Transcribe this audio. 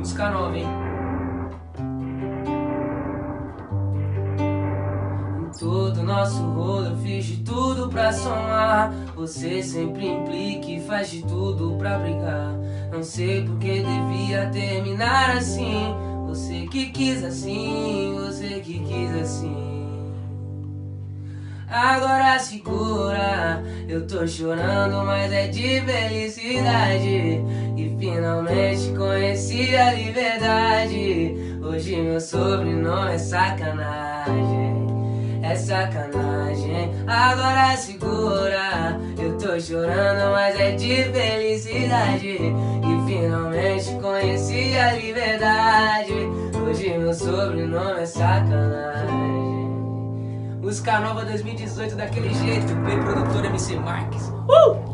Música nova, hein? Em todo nosso rolo eu fiz de tudo pra somar. Você sempre implica e faz de tudo pra brigar. Não sei porque devia terminar assim. Você que quis assim, você que quis assim. Agora segura, eu tô chorando, mas é de felicidade. E finalmente conheci a liberdade. Hoje meu sobrenome é sacanagem, é sacanagem. Agora segura, eu tô chorando, mas é de felicidade. E finalmente conheci a liberdade. Hoje meu sobrenome é sacanagem. Música nova 2018 daquele jeito, bem produtor MC Marques.